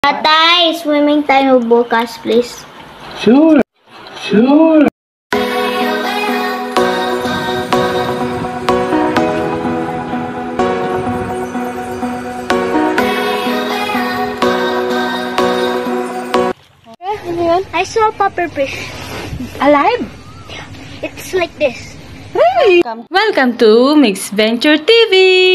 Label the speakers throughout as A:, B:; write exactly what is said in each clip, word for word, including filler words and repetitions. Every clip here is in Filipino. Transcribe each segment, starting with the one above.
A: Tatay, swimming tayo bukas, please.
B: Sure. Sure.
A: I saw a puffer fish.
C: Alive?
A: It's like this.
C: Hey! Welcome to Mix Venture T V!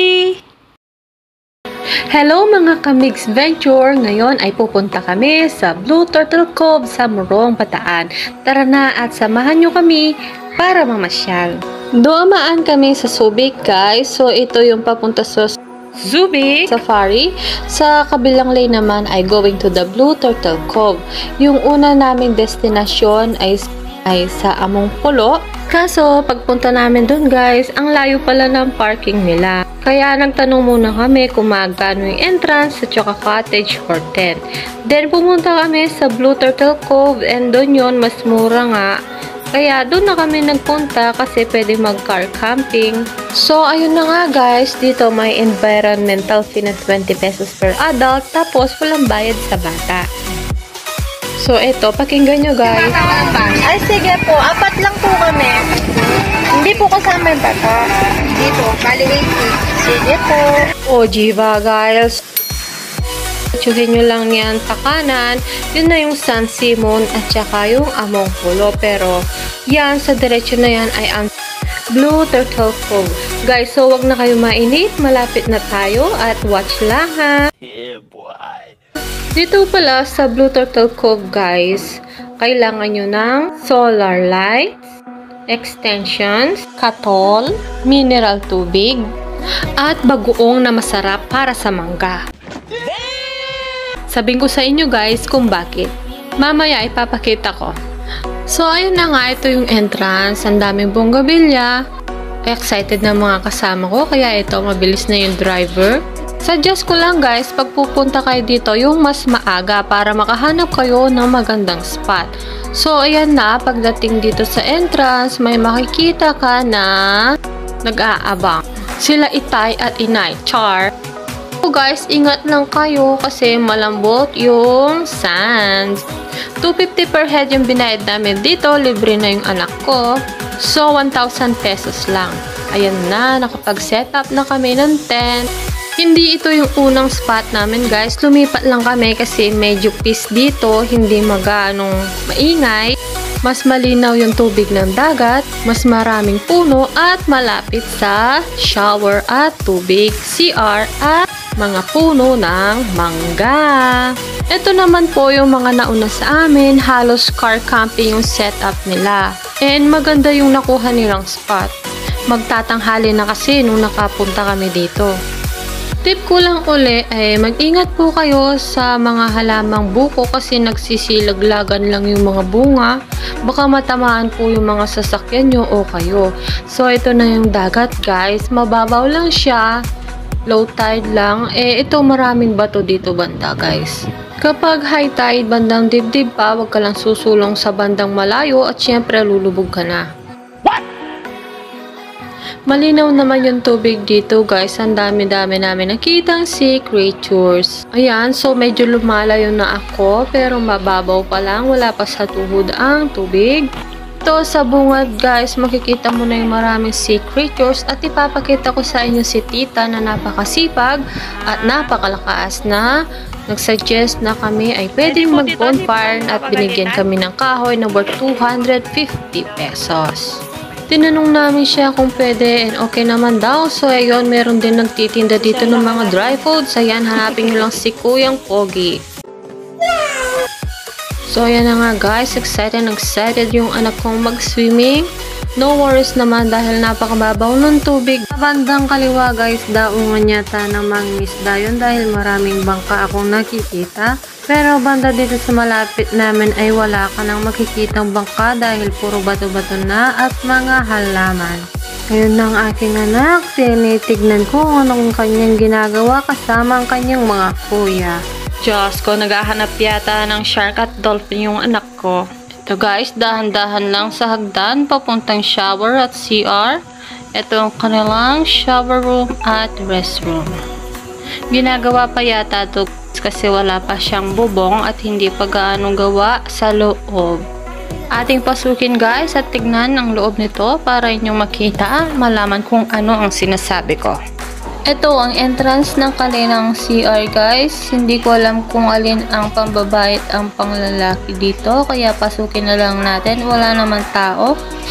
C: Hello mga ka-Mix Venture! Ngayon ay pupunta kami sa Blue Turtle Cove sa Morong Bataan. Tara na at samahan nyo kami para mamasyal. Dumaan kami sa Subic guys. So ito yung papunta sa Subic Safari. Sa kabilang lane naman ay going to the Blue Turtle Cove. Yung una naming destinasyon ay ay sa Among Pulo. Kaso, pagpunta namin dun guys, ang layo pala ng parking nila. Kaya nagtanong muna kami kung magkano yung entrance sa Choka Cottage or tent. Then, pumunta kami sa Blue Turtle Cove and dun yun, mas mura nga. Kaya dun na kami nagpunta kasi pwede mag-car camping. So, ayun na nga guys, dito may environmental fee na twenty pesos per adult, tapos walang bayad sa bata. So, eto, pakinggan nyo guys.
A: Ay, sige po. Apat lang po kami. Hindi po kasama yung bata. Dito, bali eighty. Sige po.
C: O, Jiva guys. Tsuhin nyo lang yan sa kanan. Yun na yung San Simon at saka yung Among Pulo. Pero, yan, sa diretsyo na yan ay ang Blue Turtle Cove. Guys, so wag na kayo mainit. Malapit na tayo at watch lang ha. Yeah, boy. Dito pala sa Blue Turtle Cove guys, kailangan nyo ng solar lights, extensions, katol, mineral tubig, at bagoong na masarap para sa mangga. Sabihin ko sa inyo guys kung bakit. Mamaya ipapakita ko. So ayun na nga, ito yung entrance. Ang daming bonggabilya. Excited na mga kasama ko, kaya ito mabilis na yung driver. Suggest ko lang guys, pag pupunta kayo dito, yung mas maaga para makahanap kayo ng magandang spot. So, ayan na, pagdating dito sa entrance, may makikita ka na nag-aabang. Sila Itay at Inay. Char! So guys, ingat lang kayo kasi malambot yung sand. two fifty per head yung binayad namin dito. Libre na yung anak ko. So, one thousand pesos lang. Ayan na, nakapag-set up na kami ng tent. Hindi ito yung unang spot namin guys. Lumipat lang kami kasi medyo peace dito. Hindi maganong maingay. Mas malinaw yung tubig ng dagat. Mas maraming puno at malapit sa shower at tubig, C R at mga puno ng mangga. Ito naman po yung mga nauna sa amin. Halos car camping yung setup nila. And maganda yung nakuha nilang spot. Magtatanghali na kasi nung nakapunta kami dito. Tip ko lang uli ay mag-ingat po kayo sa mga halamang buko kasi nagsisilaglagan lang yung mga bunga. Baka matamaan po yung mga sasakyan nyo o kayo. So ito na yung dagat guys. Mababaw lang siya. Low tide lang. Eh ito maraming bato dito banda guys. Kapag high tide bandang dibdib pa, wag ka lang susulong sa bandang malayo at syempre lulubog ka na. Malinaw naman yung tubig dito guys. Ang dami-dami namin nakitang sea creatures. Ayan, so medyo lumalayo na ako. Pero mababaw pa lang. Wala pa sa tuhod ang tubig. Ito sa bungad guys, makikita mo na yung maraming sea creatures. At ipapakita ko sa inyo si tita na napakasipag at napakalakas na nagsuggest na kami ay pwedeng mag-bonfire at binigyan kami ng kahoy na worth two hundred fifty pesos. Tinanong namin siya kung pwede and okay naman daw. So, ayun, meron din nagtitinda dito ng mga dry foods. Ayan, hanapin nyo lang si Kuyang Pogi. So, ayan na nga guys. Excited, excited yung anak kong mag-swimming. No worries naman dahil napakababaw ng tubig. Sa bandang kaliwa guys, daungan yata ng mangisda yun dahil maraming bangka akong nakikita. Pero banda dito sa malapit namin ay wala ka nang makikitang bangka dahil puro bato-bato na at mga halaman. Ngayon ng aking anak, tinitignan ko anong kanyang ginagawa kasama ang kanyang mga kuya. Diyos ko, naghahanap yata ng shark at dolphin yung anak ko. Ito guys, dahan-dahan lang sa hagdan papuntang shower at C R. Ito ang kanilang shower room at restroom. Ginagawa pa yata ito kasi wala pa siyang bubong at hindi pa gaano gawa sa loob. Ating pasukin guys at tignan ang loob nito para inyong makita, malaman kung ano ang sinasabi ko. Ito ang entrance ng kanilang C R guys. Hindi ko alam kung alin ang pambabae at ang panglalaki dito, kaya pasukin na lang natin. Wala naman tao.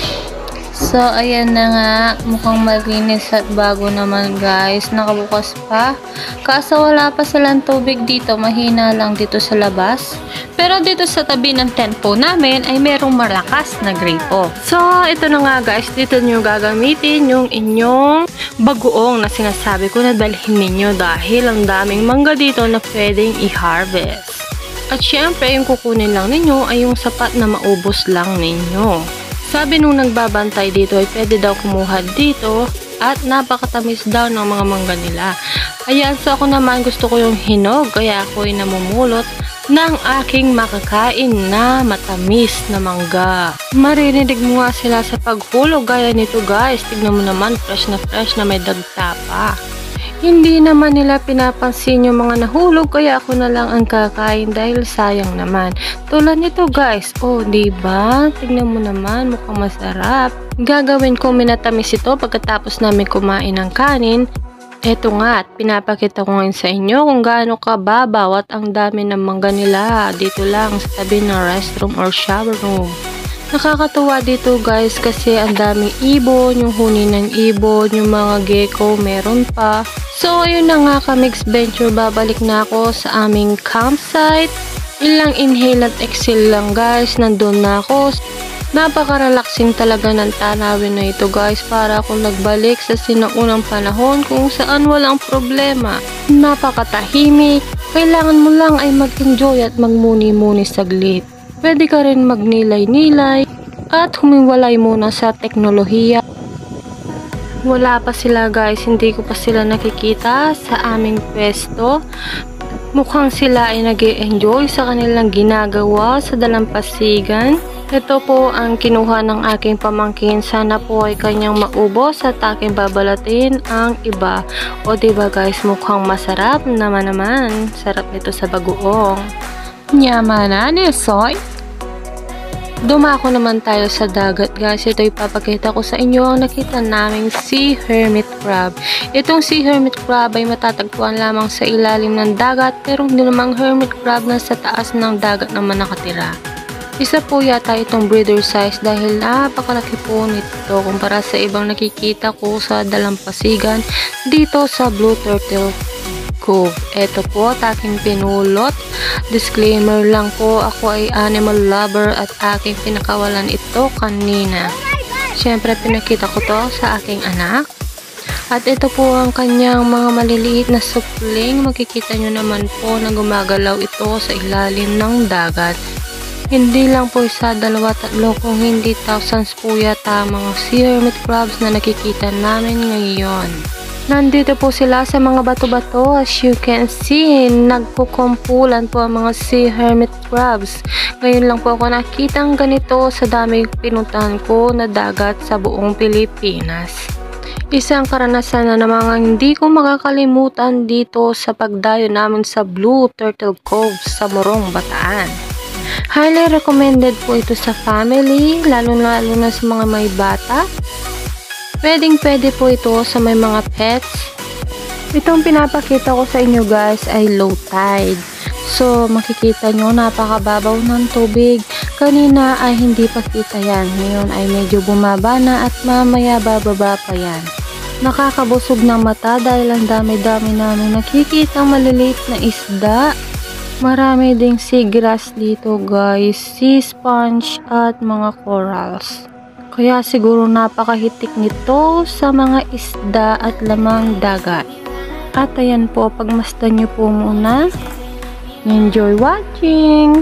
C: So, ayan na nga. Mukhang malinis at bago naman guys. Nakabukas pa. Kaso wala pa silang tubig dito. Mahina lang dito sa labas. Pero dito sa tabi ng tent po namin ay merong malakas na gripo. So, ito na nga guys. Dito nyo gagamitin yung inyong bagoong na sinasabi ko na dalhin ninyo dahil ang daming mangga dito na pwedeng i-harvest. At syempre, yung kukunin lang ninyo ay yung sapat na maubos lang ninyo. Sabi nung nagbabantay dito ay pwede daw kumuha dito at napakatamis daw ng mga mangga nila. Ayan, so ako naman gusto ko yung hinog kaya ako ay namumulot ng aking makakain na matamis na mangga. Maririnig mo nga sila sa paghulog gaya nito guys. Tignan mo naman, fresh na fresh na may dagta pa. Hindi naman nila pinapansin yung mga nahulog kaya ako na lang ang kakain dahil sayang naman. Tulad nito guys, oh diba? Tignan mo naman, mukhang masarap. Gagawin ko minatamis ito pagkatapos namin kumain ng kanin. Eto nga, at pinapakita ko ngayon sa inyo kung gaano kababaw at ang dami ng mangga nila dito lang sa tabi ng restroom or shower room. Nakakatuwa dito guys kasi ang daming ibon, yung huni ng ibon, yung mga gecko, meron pa. So ayun na nga ka-mix venture, babalik na ako sa aming campsite. Ilang inhale at exhale lang guys, nandun na ako. Napaka-relaxing talaga ng tanawin na ito guys, para akong nagbalik sa sinaunang panahon kung saan walang problema. Napakatahimik, kailangan mo lang ay mag-enjoy at magmuni-muni saglit. Pwede ka rin magnilay-nilay at humiwalay muna sa teknolohiya. Wala pa sila guys, hindi ko pa sila nakikita sa aming pwesto. Mukhang sila ay nag-e-enjoy sa kanilang ginagawa sa dalampasigan. Ito po ang kinuha ng aking pamangkin. Sana po ay kanyang maubos at aking babalatin ang iba. O diba guys, mukhang masarap naman naman. Sarap nito sa bagoong. Nyamanan eh, soy. Dumako naman tayo sa dagat guys. Ito ipapakita ko sa inyo ang nakita naming sea hermit crab. Itong sea hermit crab ay matatagpuan lamang sa ilalim ng dagat, pero hindi namang hermit crab na sa taas ng dagat naman nakatira. Isa po yata itong breeder size dahil napakalaki po nito kumpara sa ibang nakikita ko sa dalampasigan dito sa Blue Turtle Cove. Ito po at aking pinulot. Disclaimer lang po, ako ay animal lover at aking pinakawalan ito kanina. Siyempre pinakita ko to sa aking anak. At ito po ang kanyang mga maliliit na supling. Makikita nyo naman po na gumagalaw ito sa ilalim ng dagat. Hindi lang po isa, dalawa, tatlo, kung hindi thousands po yata mga sea hermit crabs na nakikita namin ngayon. Nandito po sila sa mga bato-bato. As you can see, nagkukumpulan po ang mga sea hermit crabs. Ngayon lang po ako nakita ang ganito sa dami pinuntahan ko na dagat sa buong Pilipinas. Isang karanasan na namang hindi ko makakalimutan dito sa pagdayo namin sa Blue Turtle Cove sa Morong Bataan. Highly recommended po ito sa family, lalo-lalo na sa mga may bata. Pwedeng pwede po ito sa may mga pets. Itong pinapakita ko sa inyo guys ay low tide. So makikita nyo napakababaw ng tubig. Kanina ay hindi pa kita yan. Ngayon ay medyo bumaba na at mamaya bababa pa yan. Nakakabusog ng mata dahil ang dami-dami namin nakikita maliliit na isda. Marami ding seagrass dito guys, sea sponge at mga corals. Kaya siguro napakahitik nito sa mga isda at lamang dagat. At ayan po, pagmasdan nyo po muna. Enjoy watching!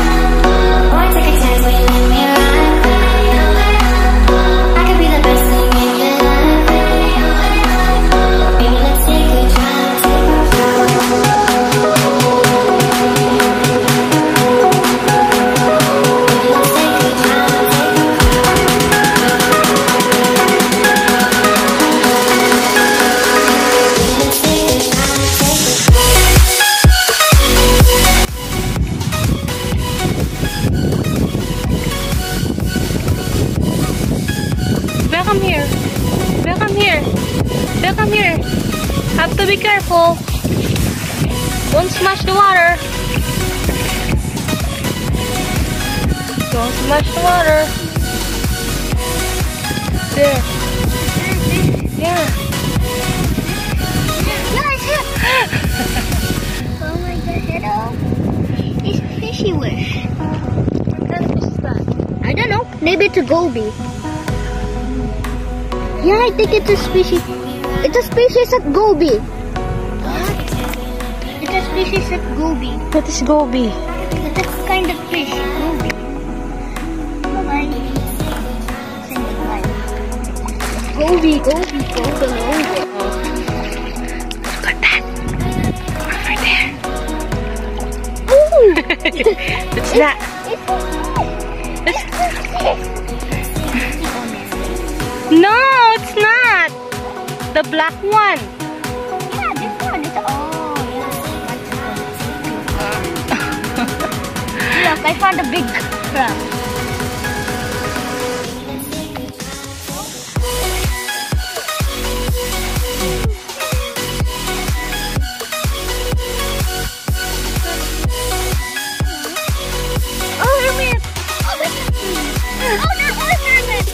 D: Boy, take a chance when you let me run. I could be the best thing
C: Have to be careful. Don't smash the water. Don't smash the water. There. Yeah.
A: Oh my god, hello. It's fishy wish.
C: What kind of fish is that?
A: I don't know. Maybe it's a goby. Yeah, I think it's a species. It's a species of goby. What? It's a species of goby.
C: What is goby?
A: It's a kind of fish. Goby. Bye-bye. Say goodbye. Goby, goby, go below. Look at that. Over there. Ooh!
C: It's that.
A: It's a fish.
C: No, it's not. The black one.
A: Yeah, this one is. Oh, yeah. Look, I found a big crab. Oh, hermit! Oh, this is. Oh, there's more hermit!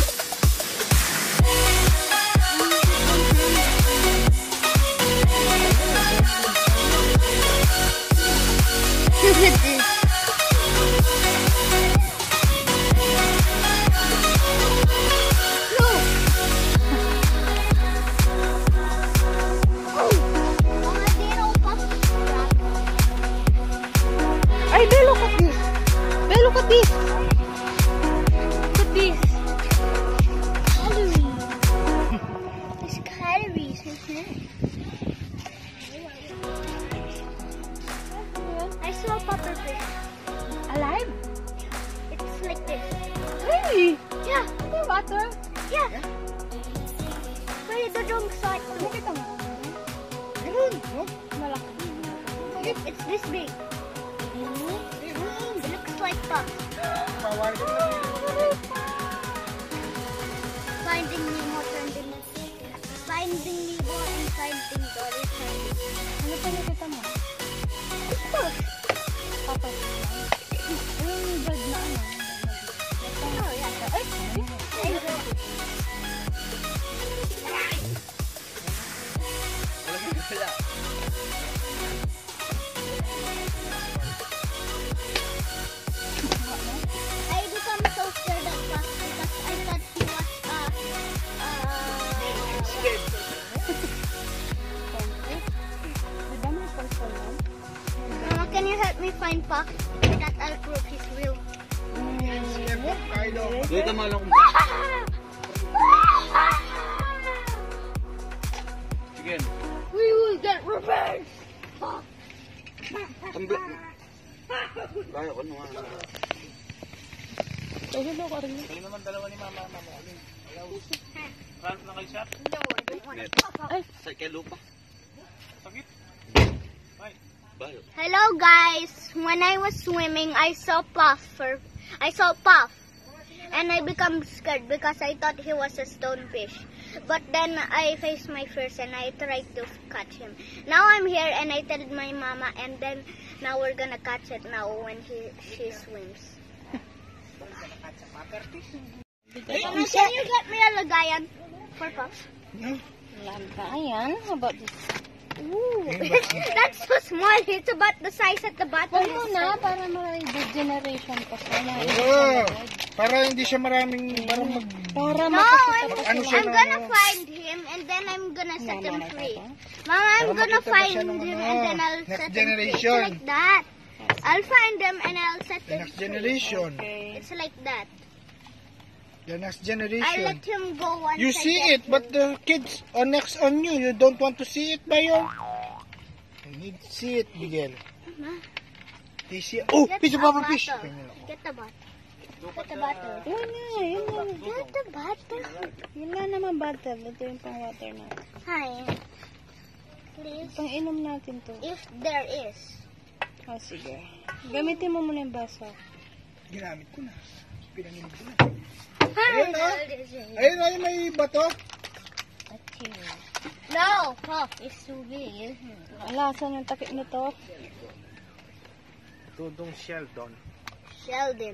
A: Look at this. Look. Oh.
C: Ay, Belle, look at this. Belle, look at this. Look at this.
A: Calories. There's calories in here. I saw a puffer fish.
C: Alive?
A: It's like this.
C: Really?
A: Yeah.
C: The water?
A: Yeah. Wait, the wrong side.
C: Nakita mo?
B: Ganun, no?
C: Malaki.
A: It's this big. It looks like that. Finding Nemo, finding Finding Nemo and Finding Dory.
C: Ano pa nakita mo?
A: Fish.
C: Papa. Ano yung bird na ano?
A: Oh, yeah. Ay, I become so scared of Fox because I thought he was uh uh Mama, can you help me find Fox? That I'll prove he's real.
B: Dito mo lang. Sige.
A: We will get revenge.
B: Tambi. Kaya ko naman.
C: Hello ka rin.
B: Kayo naman dalawa ni mama. Mama, alin? Ayaw. Rant na kayo siya?
A: No, I don't want to.
C: Ay,
B: Sa kay lupa. Sakit. Bye. Bye.
A: Hello guys. When I was swimming, I saw Puff. For, I saw Puff. And I become scared because I thought he was a stonefish. But then I faced my fears and I tried to catch him. Now I'm here and I tell my mama, and then now we're gonna catch it now when he she swims. Mama, can you get me a lagayan for Puff?
C: lagayan. How about this?
A: Ooh, that's so small. It's about the size at the bottom.
C: Huwag mo na, para ma-degeneration pa siya.
B: Oo. Para hindi siya maraming, parang mag...
C: Para
A: No,
C: makakita
A: I'm,
C: pa
B: Ano
C: siya.
B: siya
A: I'm
B: na,
A: gonna
B: ano?
A: find him and then I'm gonna set him free. Mama, I'm
B: Para
A: gonna
B: makita pa
A: find
B: siya
A: him
B: ng
A: and
B: ano,
A: then I'll
B: next
A: set him free.
B: generation.
A: It's like that. I'll find him and I'll set
B: The
A: him
B: next
A: free.
B: generation.
A: It's like that.
B: The next
A: I let
B: generation.
A: him go once
B: You
A: I
B: see
A: get
B: it, but the kids are next on you. You don't want to see it by your... You need to see it, Miguel.
A: Mama,
B: You see Oh,
A: get
B: piece of
A: a
B: puffer fish.
A: bottle. Get the bottle. Get the bottle.
C: Yun na, yun na.
A: Get the bottle.
C: Yun na naman bottle. Ito yung pang water na.
A: Hi. Please.
C: Pang inom natin to.
A: If there is.
C: Oh, sige. Gamitin mo muna yung baso.
B: Ginamit ko na. Pinanginig ko na.
A: Hi.
B: Ayun, oh. Ayun, ayun, may bato.
A: Okay. No, Puff is too big.
C: Ala, saan yung takip nito?
B: Tudong Sheldon.
A: Sheldon.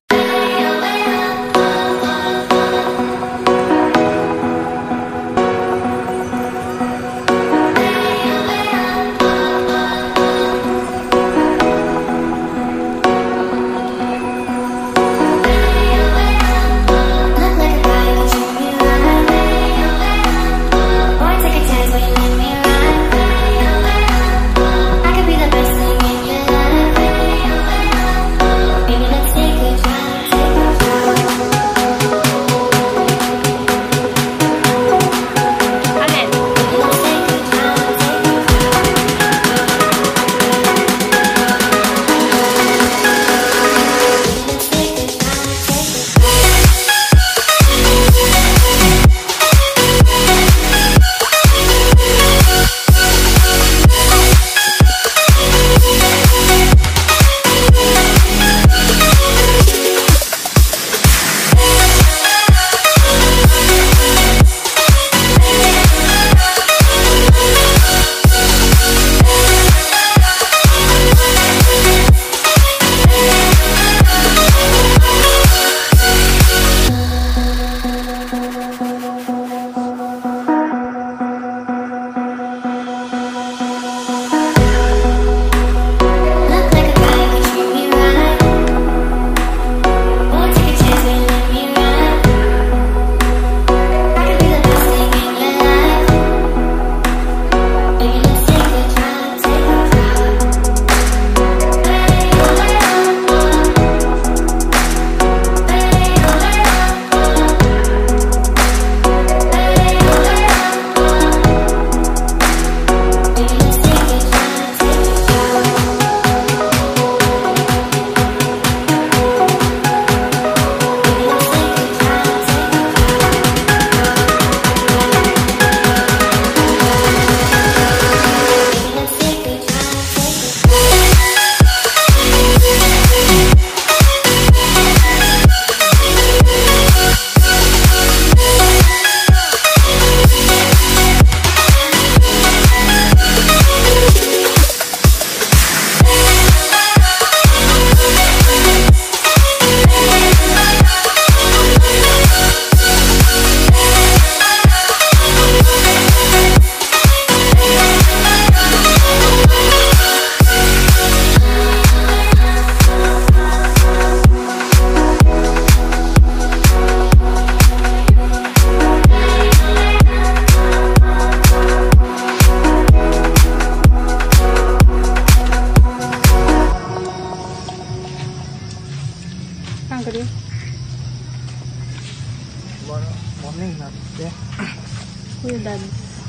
B: Morning natin.
C: Kuya Dad.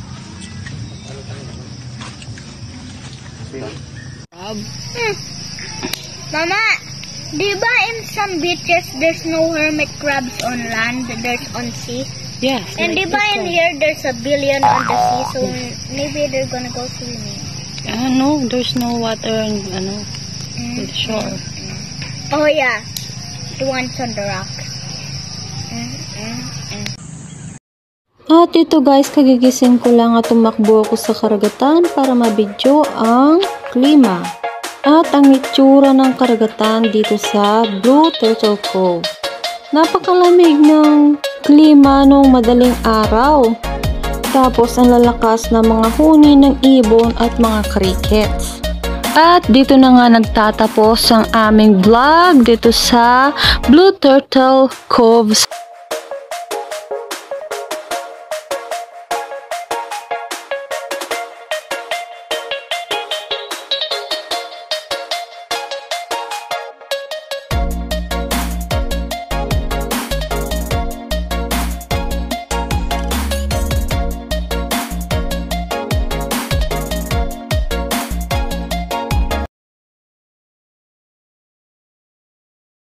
A: Hmm. Mama, di ba in some beaches there's no hermit crabs on land, there's on sea?
C: Yes.
A: And
C: like
A: di ba
C: this
A: in
C: one.
A: here there's a billion on the sea, so maybe they're gonna go swimming.
C: Ah, no, there's no water on, ano,
A: Mm.
C: the shore.
A: Oh yeah, the ones on the rock. Mm, mm, mm.
C: At ito guys, kagigising ko lang at tumakbo ako sa karagatan para mabidyo ang klima. At ang itsura ng karagatan dito sa Blue Turtle Cove. Napakalamig ng klima nung madaling araw. Tapos ang lalakas na mga huni ng ibon at mga crickets. At dito na nga nagtatapos ang aming vlog dito sa Blue Turtle Cove.